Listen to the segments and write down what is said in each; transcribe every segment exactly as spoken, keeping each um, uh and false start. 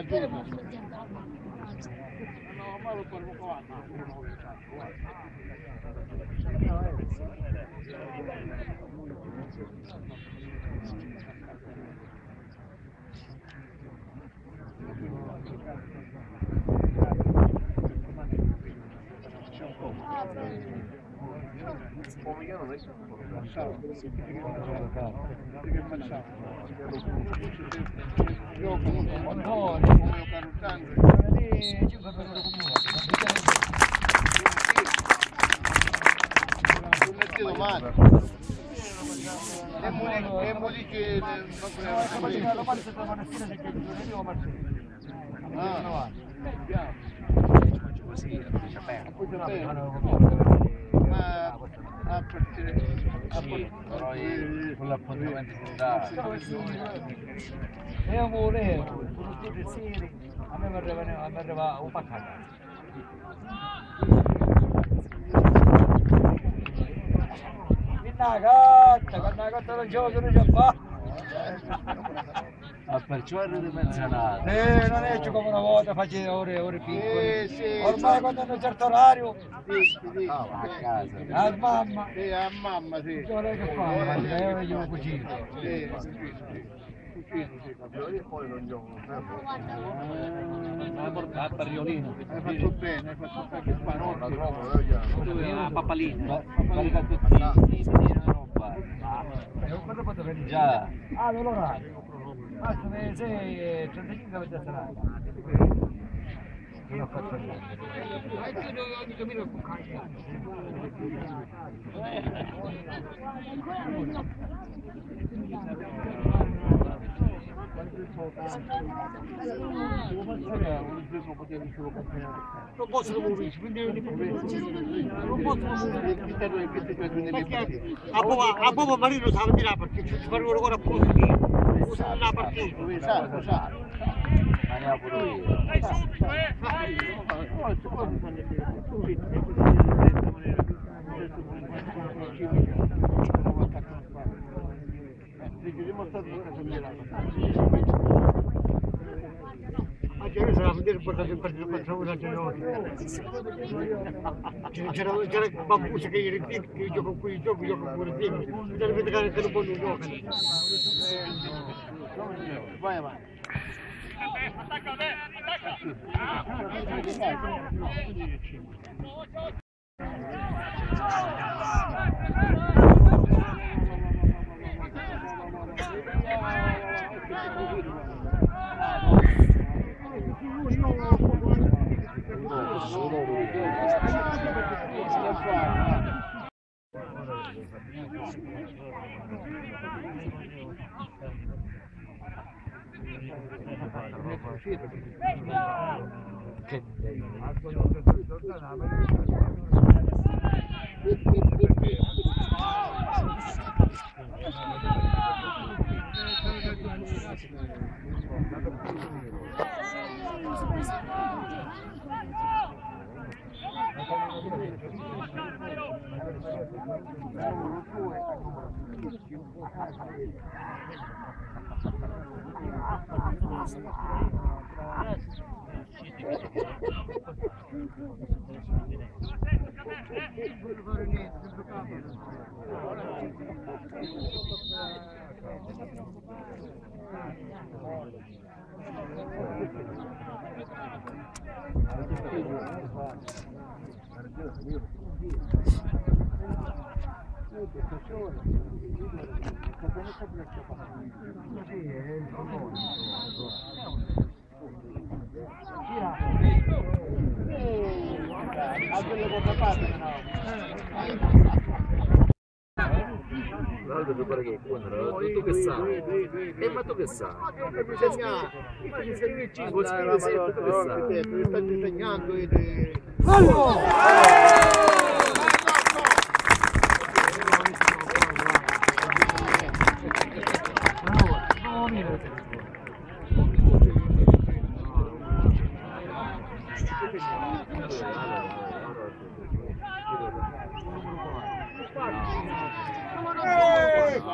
Come io non adesso facciamo? Che facciamo? Io comunque quando come carutando domani e mo e mo lì che ah così ma a perché però con l'appuntamento da e amore tutti seri a me mi arriva a me arriva un paccato minna gatta con una gatta non gioco non c'è fa ma perciò ero di mezzanotte eh non è come una volta facevo ore ore piccole eh, sì, ormai quando hanno un certo orario sì, sì, no, a casa a mamma sì, a mamma sì io lei che fa io io cucino sì, cucino sì cucino sì e poi non gioco a Barriolino hai fatto bene hai fatto bene che fa non la no trovo a Papalina carica tutti quando posso venire? già Ah, l'orario. Basta che sei e trentacinque avete sarà. Non ho fatto niente. non posso muovere non posso muovere a Bobo Marino sa di là perché ci fanno ancora a posto una partita esatto esatto andiamo pure io Anche sarà a vedere portato in partito contro una gelosa. C'era c'era bambusa che io che io gioco qui, io gioco, io gioco pure pieno. Bisogna vedere che non può non giocare. Vai avanti. Attacca a me, l'altro pare che quando tu che sa e ma tu che sa e bisogna bisogna il cinque scrive sempre tu che sa mi sta disegnando e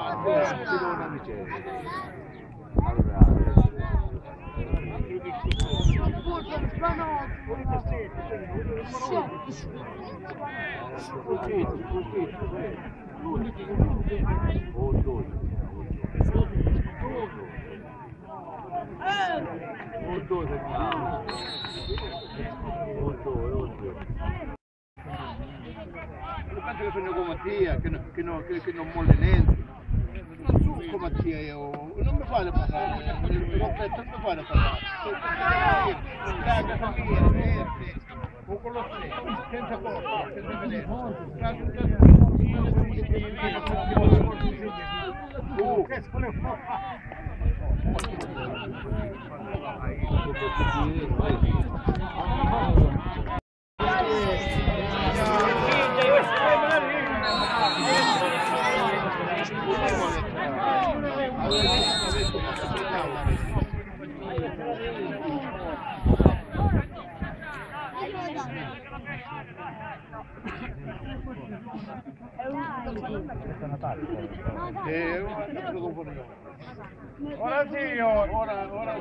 allora Molto segnato. Molto, molto. Io penso che sono come Mattia, che, no- che, no- che, che non molle niente. Non sono come Mattia io, non mi fate parlare, non mi fate parlare. La famiglia, verde, o con lo stesso, senza posto, senza vedere. Uh, che Eh, ora sì, ora, ora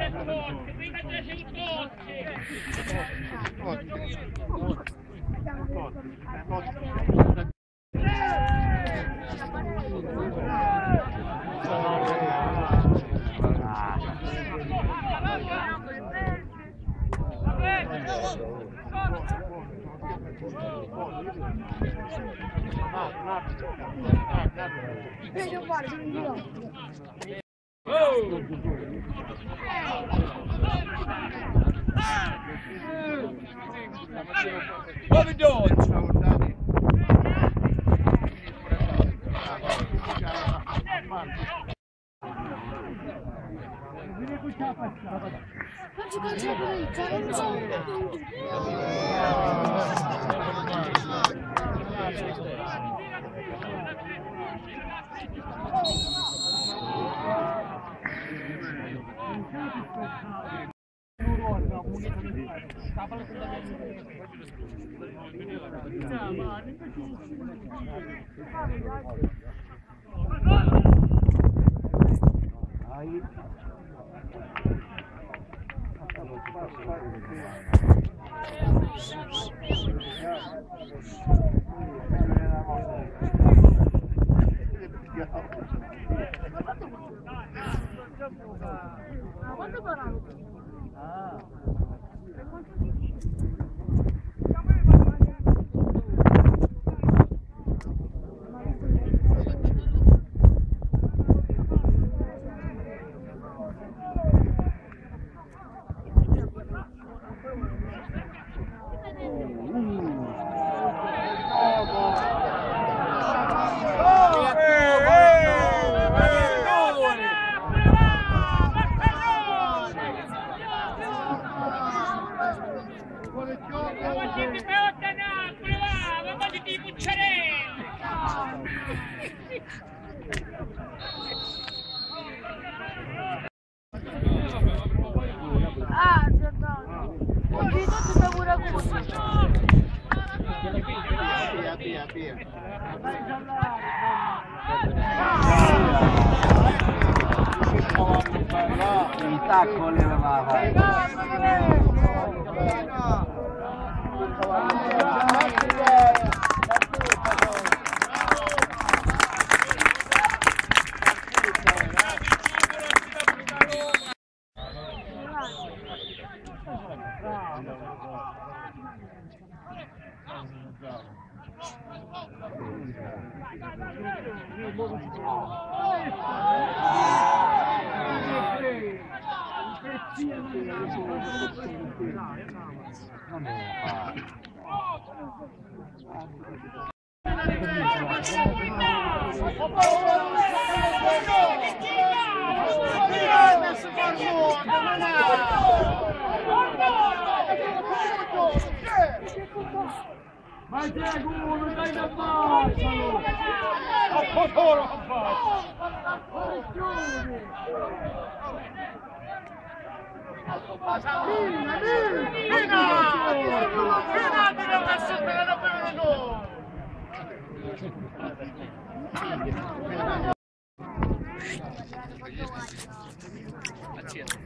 What are we doing? Quanto parato? Ah, giornata. Ho visto tutta pure Via, via, via. Il tacco le va a fare. Vai Diego, non dai da passalo! A potoro a Mina, Mina! Mina, Mina, ma sempre la roba di noi! Accetta.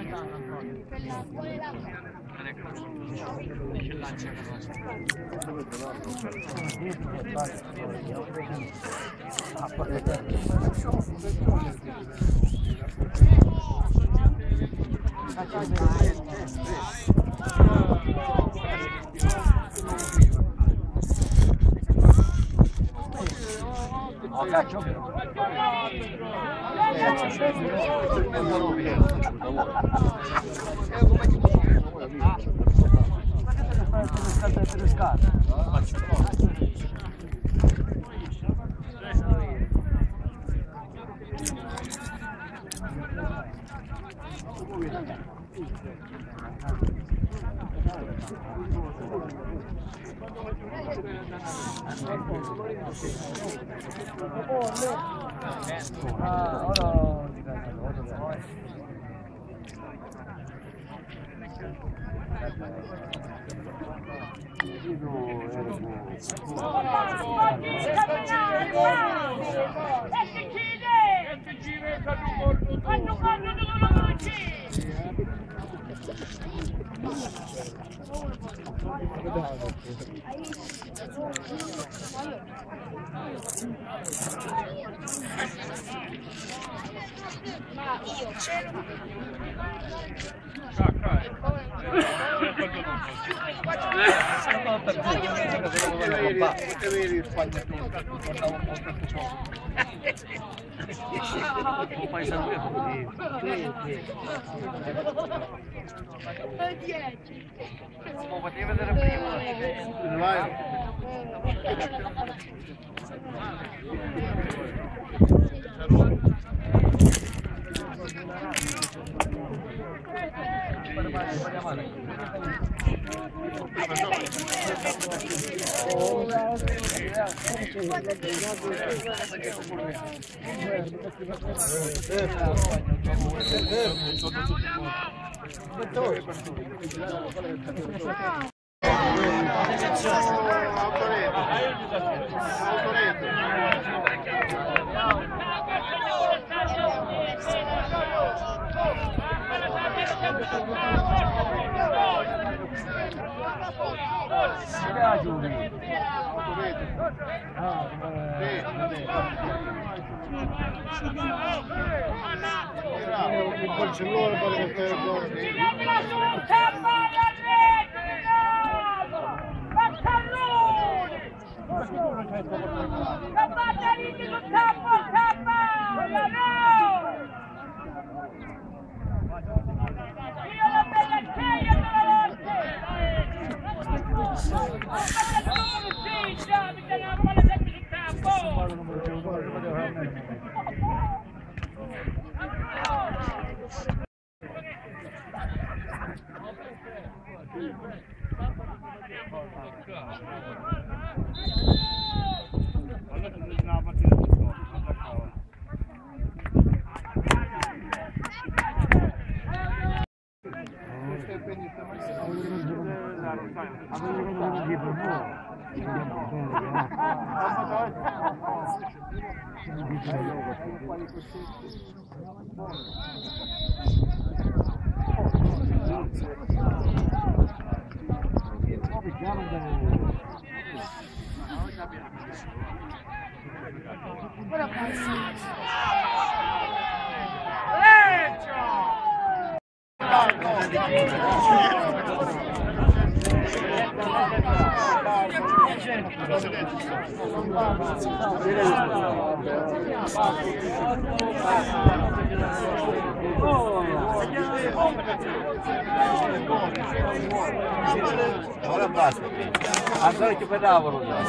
Ora basta. Andare che pedavano già.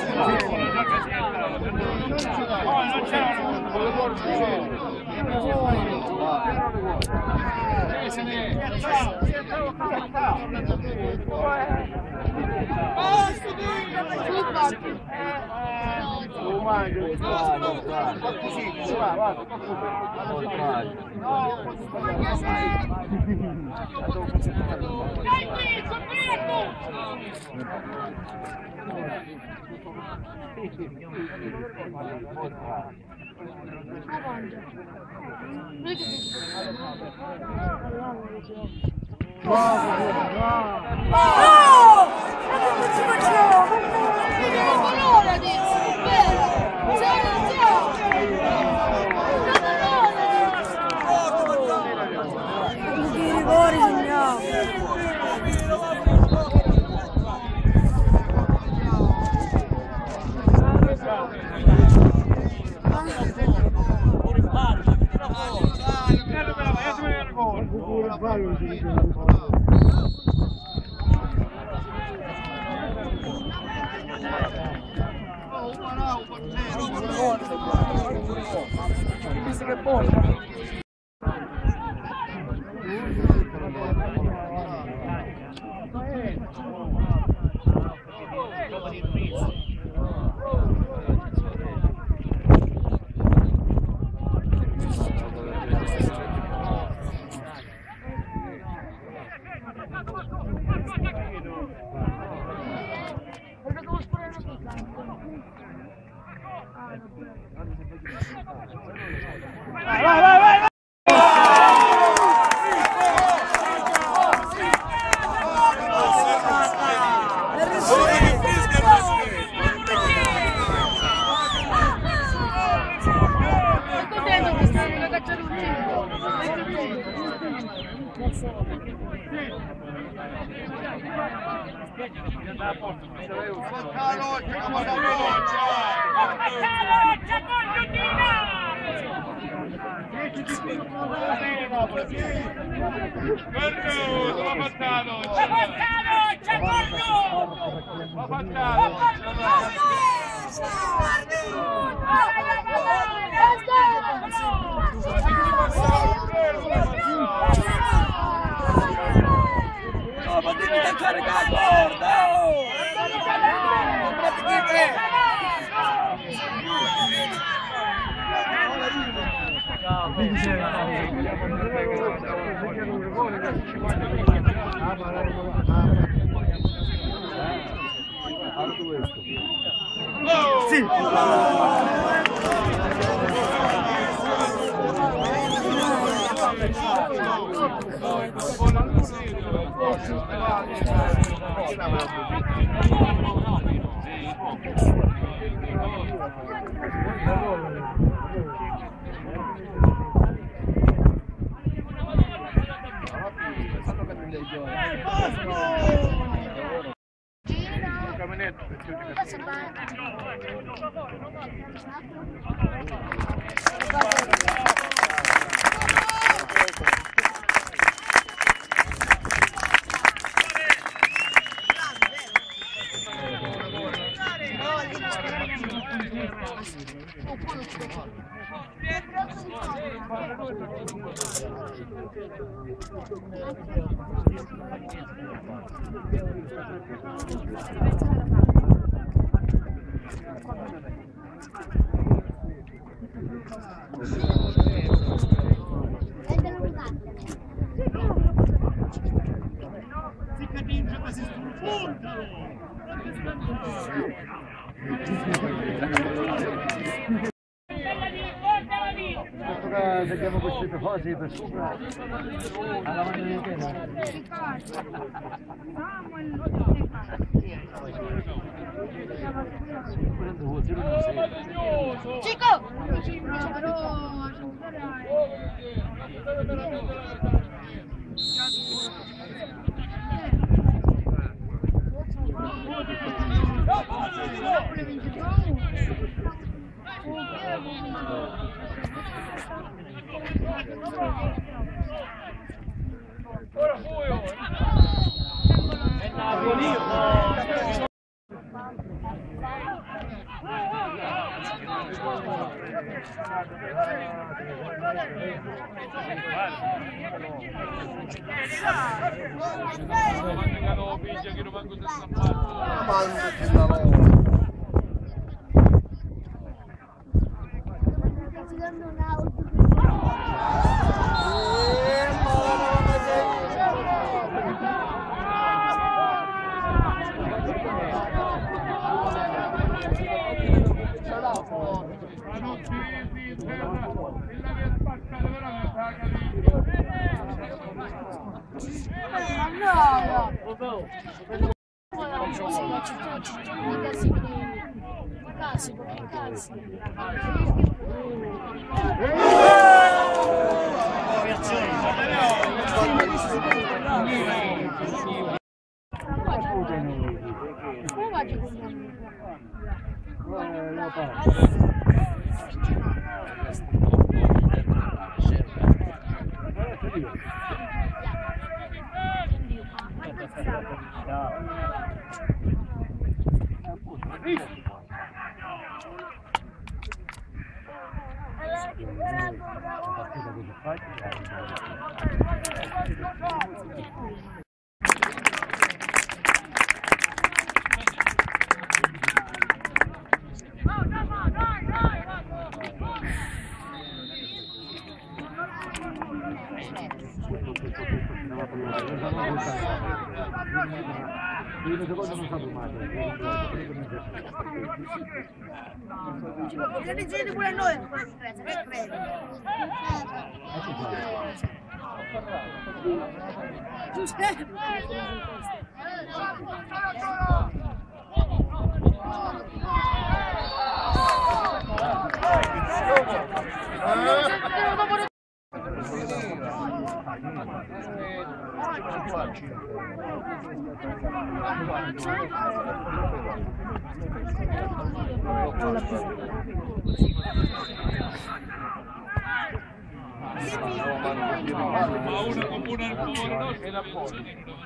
Dai, Vediamo questi propositi per sopra alla mano di te. Chico! Ora fuio! È Napoli! Organizzate pure noi, che credo. Giuseppe. Ma uno comune al cuore e la poi.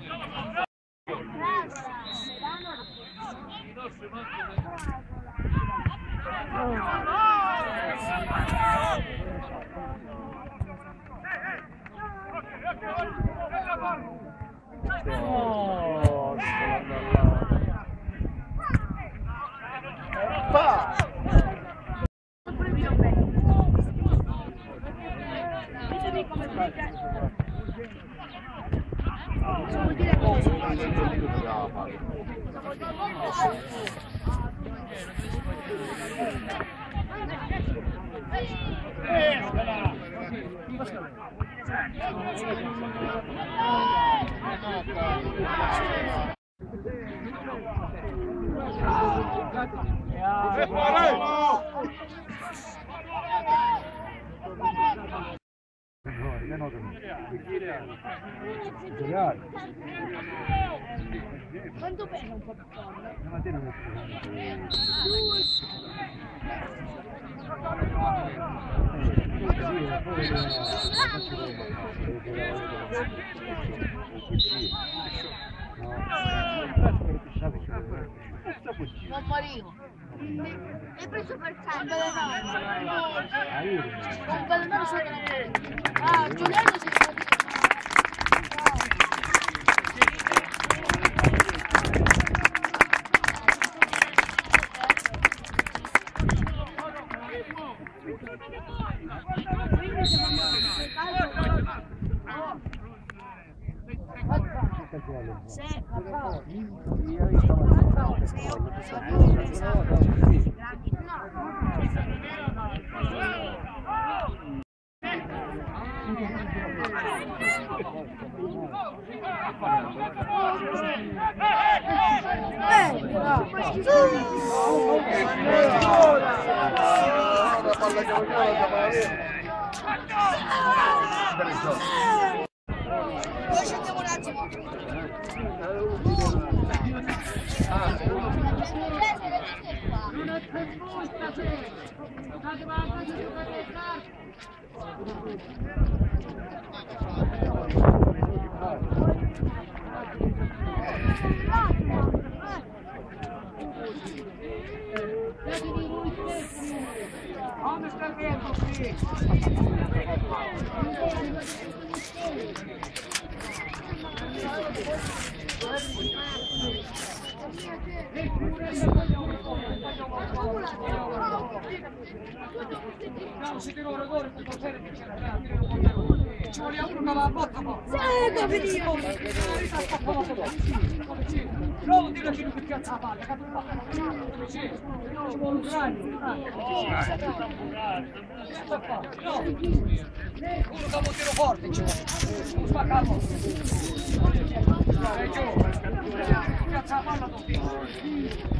Quanto pesa un po' di non morivo. Hai preso per campo da noi. Un ballonato sopra. Ah, Giuliano si sta dicendo. Poi scendiamo un attimo. Come sta vendo qui? Siete loro ora per poter ci vogliamo una botta ma Sì, capito. non dire che non piazza la palla capito ci vuole un grande no uno da montero forte ci vuole spaccarlo Sì.